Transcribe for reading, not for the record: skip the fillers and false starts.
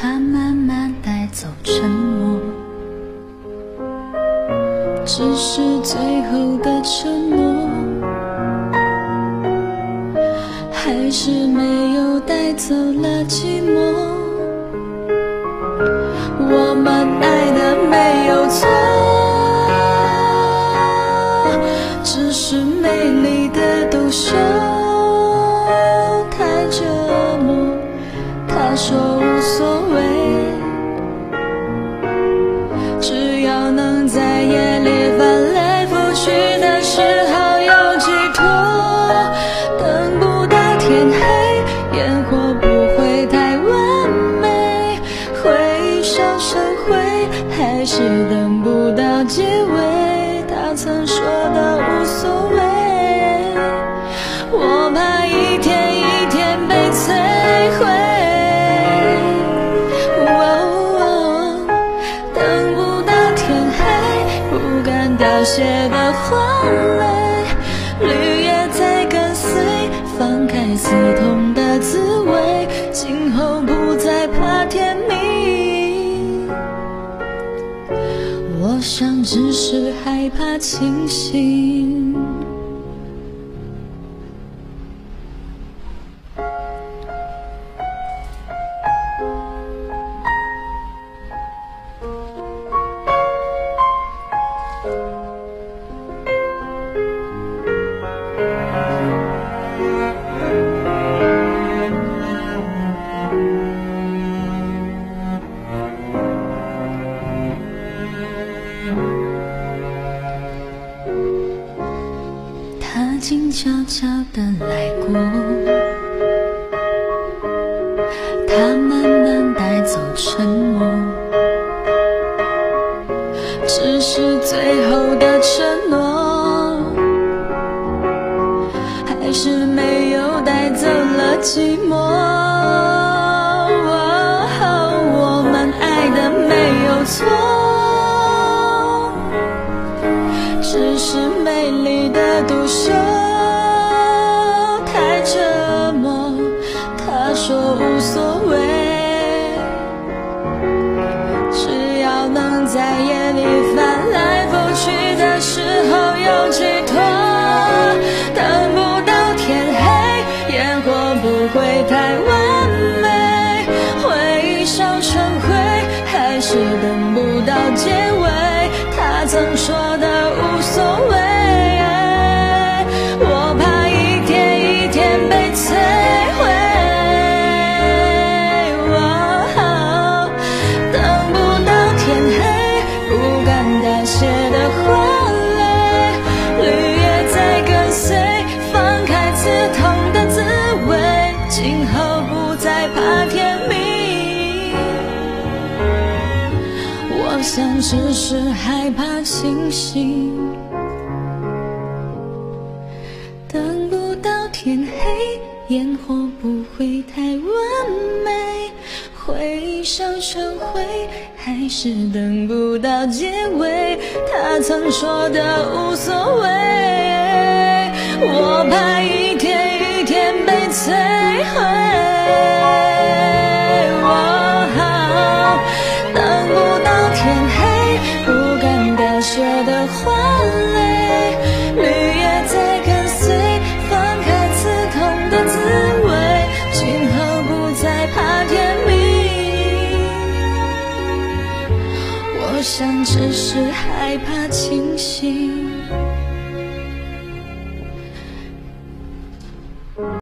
它慢慢带走承诺，只是最后的承诺，还是没有带走了寂寞。我们爱的没有错，只是美丽的独秀太折磨。他说无所谓，只要能在夜里翻来覆去的时候有寄托。等不到天黑，烟火不会太完美，回忆烧成灰，还是等不到结尾。他曾说的无所谓，我怕一天一天被摧毁。等不到天黑，不敢凋谢的花蕾，绿叶在跟随，放开刺痛的滋味，今后不再怕天明。我想只是害怕清醒。他静悄悄地来过，他慢慢带走承诺，只是最后的承诺，还是没有带走了寂寞。我们爱的没有错，只是美丽的独秀太折磨。他说无所谓，只要能在夜里翻来覆去的时候有寄托。等不到天黑，烟火不会太完美，回忆烧成灰，还是等不到结尾。他曾说的无所谓，我怕一天一天被摧毁。等不到天黑，不敢凋谢的花蕾，绿叶在跟随，放开刺痛的滋味，今后不再怕天明。我想只是害怕清醒。等不到天黑，烟火不会太完美，回忆烧成灰，还是等不到结尾。他曾说的无所谓，我怕一天一天被摧毁。等不到天黑，不敢凋谢的花蕾，绿叶在跟随，放开刺痛的滋味，今后不再怕天明。我想只是害怕清醒。